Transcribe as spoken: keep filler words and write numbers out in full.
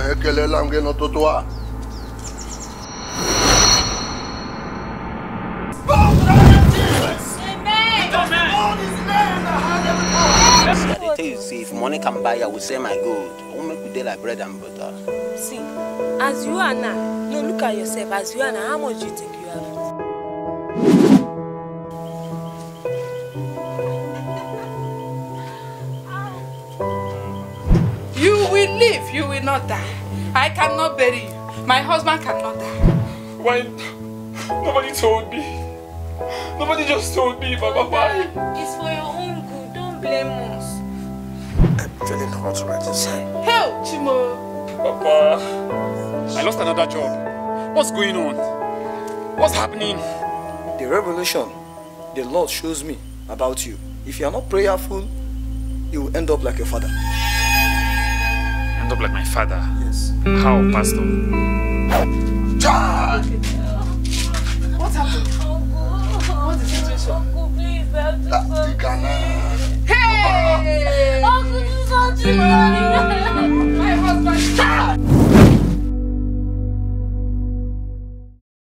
See, if money can buy, I will sell my gold. I won't make you like bread and butter. See, as you are now, no, look at yourself. As you are now, how much do you think you have? You will live, you will not die. I cannot bury you. My husband cannot die. Why? Nobody told me. Nobody just told me, Baba. Why? It's for your own good. Don't blame us. I'm feeling hot right inside. Hell, Chimo. Papa, I lost another job. What's going on? What's happening? The revelation the Lord shows me about you. If you are not prayerful, you will end up like your father. End up like my father? Yes. How, Pastor? John! What happened? What's the situation? Uncle, please help me. Hey! Uncle, do something.